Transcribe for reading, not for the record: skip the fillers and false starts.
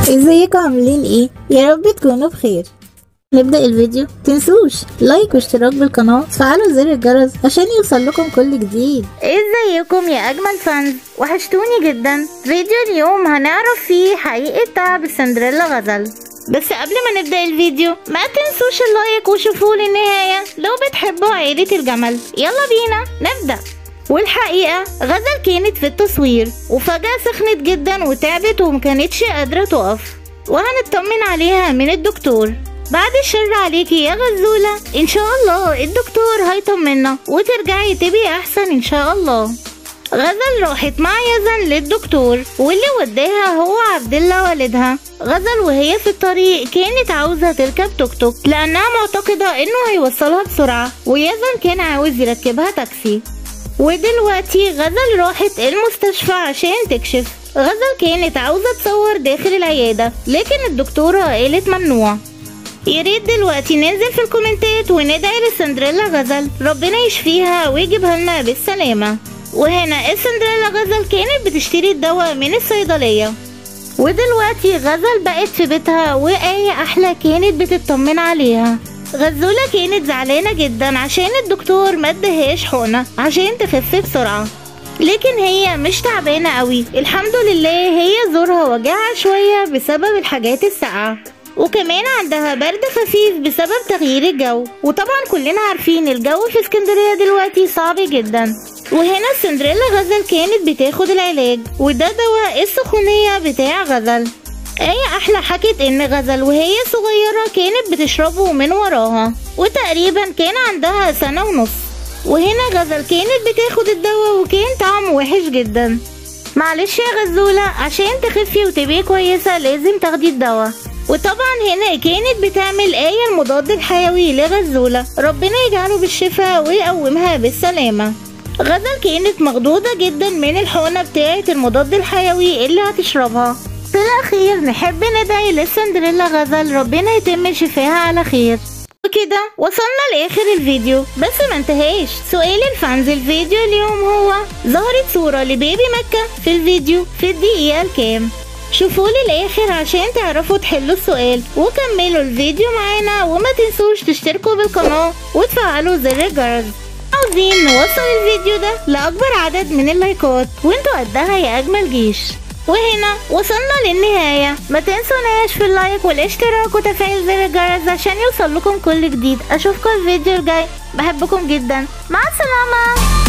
ازيكم عاملين ايه؟ يا رب تكونوا بخير. نبدأ الفيديو، متنسوش لايك واشتراك بالقناة وتفعلوا زر الجرس عشان يوصل لكم كل جديد. ازيكم يا اجمل فانز، وحشتوني جدا. فيديو اليوم هنعرف فيه حقيقة تعب السندريلا غزل. بس قبل ما نبدأ الفيديو ما تنسوش اللايك وشوفوا للنهاية لو بتحبوا عائلة الجمل. يلا بينا نبدأ. والحقيقة غزل كانت في التصوير وفجأة سخنت جدا وتعبت ومكانتش قادرة تقف، وهنطمن عليها من الدكتور. بعد الشر عليكي يا غزولة، ان شاء الله الدكتور هيطمنا وترجعي تبقي احسن ان شاء الله. غزل راحت مع يزن للدكتور، واللي وداها هو عبد الله والدها. غزل وهي في الطريق كانت عاوزة تركب توك توك لانها معتقدة انه هيوصلها بسرعة، ويزن كان عاوز يركبها تاكسي. ودلوقتي غزل راحت المستشفى عشان تكشف. غزل كانت عاوزة تصور داخل العيادة، لكن الدكتورة قالت ممنوع. ياريت دلوقتي ننزل في الكومنتات وندعي لسندريلا غزل ربنا يشفيها ويجيبها لنا بالسلامة. وهنا السندريلا غزل كانت بتشتري الدواء من الصيدلية، ودلوقتي غزل بقت في بيتها، وآية أحلى كانت بتطمن عليها. غزولة كانت زعلانة جدا عشان الدكتور مدهاش حقنة عشان تخف بسرعة، لكن هي مش تعبانة قوي الحمد لله. هي زورها وجعها شوية بسبب الحاجات الساقعة، وكمان عندها برد خفيف بسبب تغيير الجو، وطبعا كلنا عارفين الجو في اسكندرية دلوقتي صعب جدا. وهنا سندريلا غزل كانت بتاخد العلاج، وده دواء السخونية بتاع غزل. آية أحلى حكت إن غزل وهي صغيرة كانت بتشربه من وراها، وتقريبا كان عندها 1.5 سنة. وهنا غزل كانت بتاخد الدواء وكان طعمه وحش جدا. معلش يا غزولة، عشان تخفي وتبقي كويسة لازم تاخدي الدواء. وطبعا هنا كانت بتعمل آية المضاد الحيوي لغزولة، ربنا يجعله بالشفاء ويقومها بالسلامة. غزل كانت مخضوضة جدا من الحقنة بتاعة المضاد الحيوي اللي هتشربها. في الأخير نحب ندعي لسندريلا غزل ربنا يتم شفاها على خير. وكده وصلنا لآخر الفيديو، بس ما انتهاش سؤال الفانز الفيديو اليوم هو: ظهرت صورة لبيبي مكة في الفيديو في الدقيقة الكام؟ شوفوا للآخر عشان تعرفوا تحلوا السؤال، وكملوا الفيديو معانا، وما تنسوش تشتركوا بالقناة وتفعلوا زر الجرس. عاوزين نوصل الفيديو ده لأكبر عدد من اللايكات، وانتوا قدها يا أجمل جيش. وهنا وصلنا للنهاية، ما تنسوناش في اللايك والاشتراك وتفعيل زر الجرس عشان يوصل لكم كل جديد. اشوفكم الفيديو الجاي، بحبكم جدا، مع السلامة.